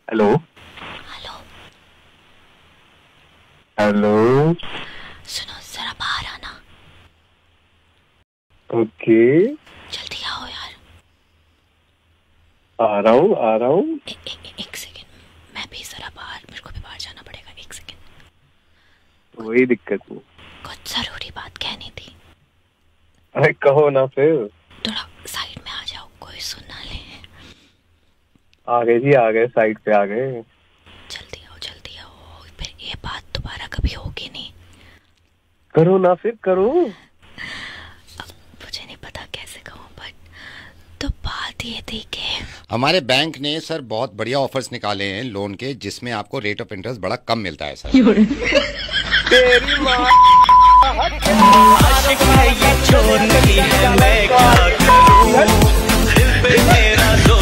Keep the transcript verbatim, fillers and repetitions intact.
Hello hello. Hello. सुनो जरा बाहर आना। ओके जल्दी आओ यार। आ रहा हूँ आ रहा हूँ। ए, ए, ए, एक सेकंड, मैं भी जरा बाहर, मेरे को भी बाहर जाना पड़ेगा। एक सेकंड। कोई दिक्कत नहीं। कुछ जरूरी बात कहनी थी। अरे कहो ना फिर। थोड़ा साइड में आ जाओ, कोई सुन ना ले। आ गए जी, आ गए, साइड पे आ गए। जल्दी आओ जल्दी आओ, फिर ये बात दोबारा कभी होगी नहीं। करो ना फिर करो। अब मुझे नहीं पता कैसे कहूँ, बट तो बात ये थी कि हमारे बैंक ने सर बहुत बढ़िया ऑफर्स निकाले हैं लोन के, जिसमें आपको रेट ऑफ इंटरेस्ट बड़ा कम मिलता है सर। तेरी माँ आशिक है ये छोड़ नहीं है, मैं क्या करूं, दिल पे मेरा